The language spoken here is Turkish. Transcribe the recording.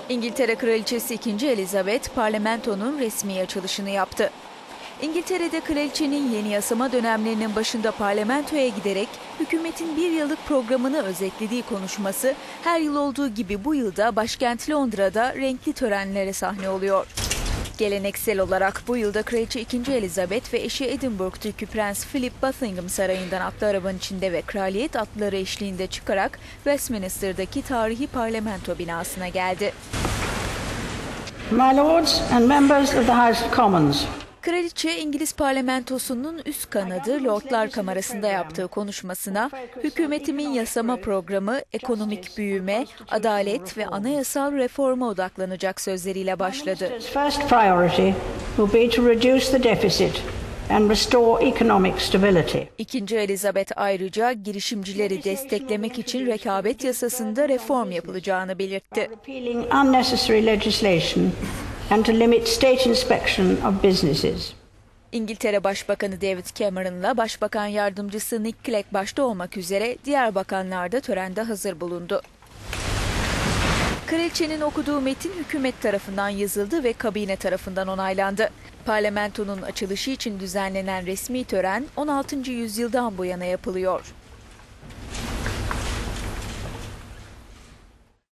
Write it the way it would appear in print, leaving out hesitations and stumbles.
İngiltere Kraliçesi 2. Elizabeth parlamentonun resmi açılışını yaptı. İngiltere'de kraliçenin yeni yasama dönemlerinin başında parlamentoya giderek hükümetin bir yıllık programını özetlediği konuşması her yıl olduğu gibi bu yılda başkent Londra'da renkli törenlere sahne oluyor. Geleneksel olarak bu yılda Kraliçe 2. Elizabeth ve eşi Edinburgh'daki Prens Philip Buckingham Sarayı'ndan atlı arabanın içinde ve kraliyet atlıları eşliğinde çıkarak Westminster'daki tarihi parlamento binasına geldi. My Lords and members of the House of Commons. Kraliçe, İngiliz parlamentosunun üst kanadı Lordlar Kamerası'nda yaptığı konuşmasına hükümetimin yasama programı, ekonomik büyüme, adalet ve anayasal reforma odaklanacak sözleriyle başladı. First priority will be to reduce the deficit and restore economic stability. 2. Elizabeth ayrıca girişimcileri desteklemek için rekabet yasasında reform yapılacağını belirtti. Repealing unnecessary legislation and to limit state inspection of businesses. İngiltere Başbakanı David Cameron'la Başbakan Yardımcısı Nick Clegg başta olmak üzere diğer bakanlar da törende hazır bulundu. Kraliçenin okuduğu metin hükümet tarafından yazıldı ve kabine tarafından onaylandı. Parlamentonun açılışı için düzenlenen resmi tören 16. yüzyıldan bu yana yapılıyor.